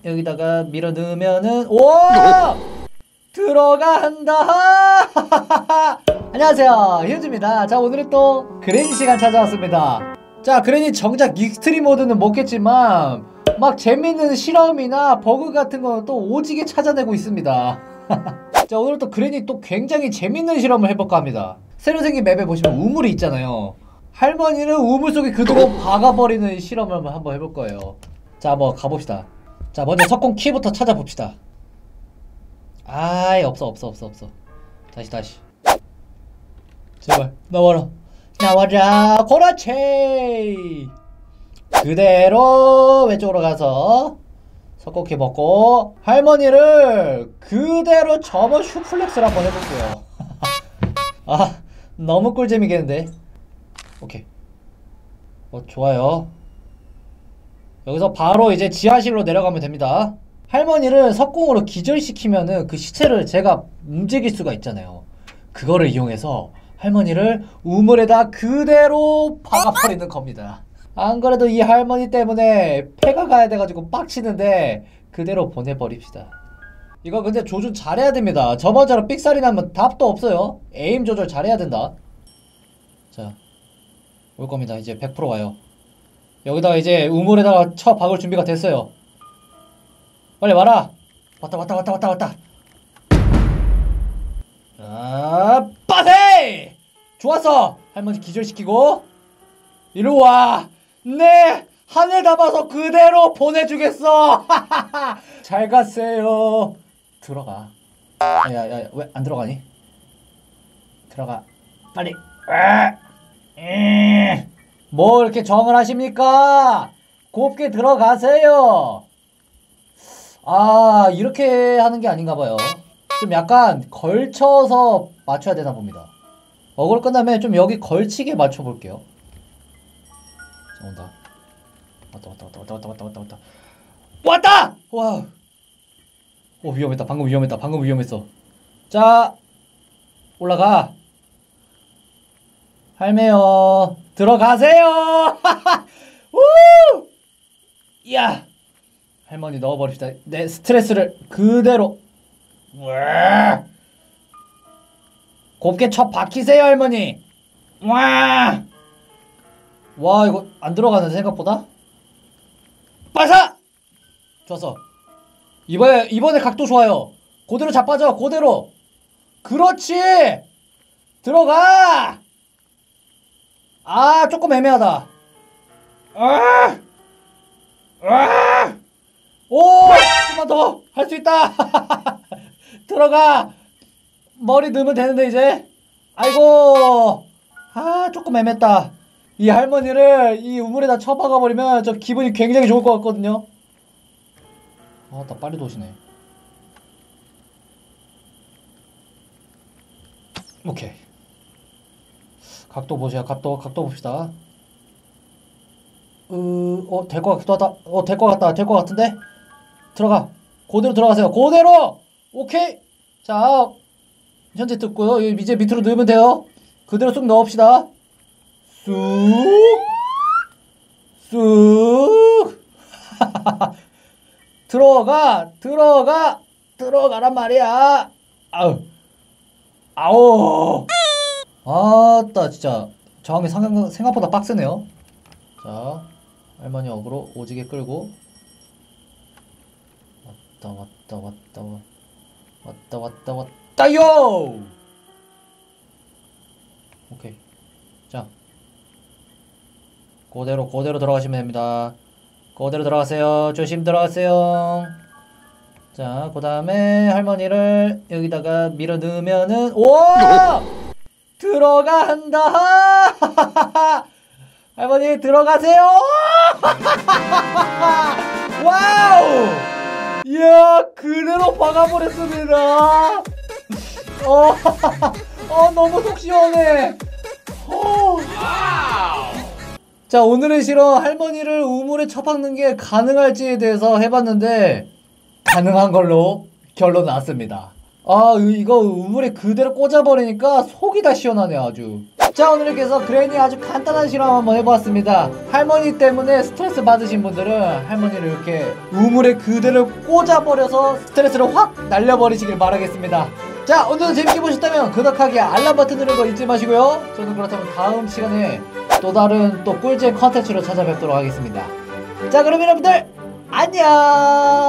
여기다가 밀어 넣으면은 오! 들어간다! 안녕하세요, 휴즈입니다. 자, 오늘은 또 그레니 시간 찾아왔습니다. 자, 그레니 정작 익스트림 모드는 못겠지만 막 재밌는 실험이나 버그 같은 거 또 오지게 찾아내고 있습니다. 자, 오늘 또 그레니 또 굉장히 재밌는 실험을 해볼까 합니다. 새로 생긴 맵에 보시면 우물이 있잖아요. 할머니는 우물 속에 그대로 박아버리는 실험을 한번 해볼 거예요. 자, 한번 가봅시다. 자, 먼저 석공 키부터 찾아봅시다. 아이, 없어. 다시. 제발, 나와라. 그렇지! 그대로 왼쪽으로 가서 석공키 먹고 할머니를 그대로 접어 슈플렉스를 한번 해볼게요. 아, 너무 꿀잼이겠는데. 오케이. 좋아요. 여기서 바로 이제 지하실로 내려가면 됩니다. 할머니를 석공으로 기절시키면은 그 시체를 제가 움직일 수가 있잖아요. 그거를 이용해서 할머니를 우물에다 그대로 박아버리는 겁니다. 안 그래도 이 할머니 때문에 폐가 가야 돼가지고 빡치는데 그대로 보내버립시다. 이거 근데 조준 잘해야 됩니다. 저번처럼 삑살이 나면 답도 없어요. 에임 조절 잘해야 된다. 자, 올 겁니다. 이제 100% 와요. 여기다가 이제 우물에다가 쳐 박을 준비가 됐어요. 빨리 와라. 왔다. 아, 빠세! 좋았어. 할머니 기절시키고 이리 와. 네, 하늘 담아서 그대로 보내주겠어. 잘 갔어요. 들어가. 야, 왜 안 들어가니? 들어가. 빨리. 뭐 이렇게 정을 하십니까? 곱게 들어가세요. 아, 이렇게 하는 게 아닌가 봐요. 좀 약간 걸쳐서 맞춰야 되나 봅니다. 어글 끝나면 좀 여기 걸치게 맞춰 볼게요. 자, 온다. 왔다! 와. 위험했다. 방금 위험했어. 자, 올라가. 할매요, 들어가세요. 우! 야, 할머니 넣어버립시다. 내 스트레스를 그대로. 곱게 쳐 박히세요, 할머니. 와, 이거 안 들어가는데 생각보다. 빠사! 좋았어. 이번에 각도 좋아요. 그대로 자빠져. 그대로. 그렇지. 들어가. 아, 조금 애매하다. 오, 좀만 더 할 수 있다. 들어가. 머리 넣으면 되는데 이제. 아이고. 아, 조금 애매했다. 이 할머니를 이 우물에다 쳐박아 버리면 저 기분이 굉장히 좋을 것 같거든요. 아, 나 빨리 도시네. 오케이. 각도 보세요. 각도 봅시다. 될 것 같기도 하다. 될 것 같은데? 들어가. 그대로 들어가세요. 그대로! 오케이! 자, 현재 듣고요. 이제 밑으로 넣으면 돼요. 그대로 쑥 넣읍시다. 쑥! 들어가란 말이야. 아우! 아따, 진짜 저항이 생각보다 빡세네요. 자, 할머니 어그로 오지게 끌고 왔다요. 오케이. 자, 그대로 들어가시면 됩니다. 그대로 들어가세요. 조심 들어가세요. 자, 그 다음에 할머니를 여기다가 밀어 넣으면은 오! 들어간다. 할머니 들어가세요. 와우! 이야, 그대로 박아버렸습니다. 너무 속 시원해. 자, 오늘의 실험, 할머니를 우물에 쳐박는 게 가능할지에 대해서 해봤는데 가능한 걸로 결론 났습니다. 아, 이거 우물에 그대로 꽂아버리니까 속이 다 시원하네요, 아주. 자, 오늘 이렇게 해서 그레니 아주 간단한 실험 한번 해보았습니다. 할머니 때문에 스트레스 받으신 분들은 할머니를 이렇게 우물에 그대로 꽂아버려서 스트레스를 확 날려버리시길 바라겠습니다. 자, 오늘도 재밌게 보셨다면 구독하기, 알람 버튼 누르는 거 잊지 마시고요. 저는 그렇다면 다음 시간에 또 다른 꿀잼 컨텐츠로 찾아뵙도록 하겠습니다. 자, 그럼 여러분들 안녕.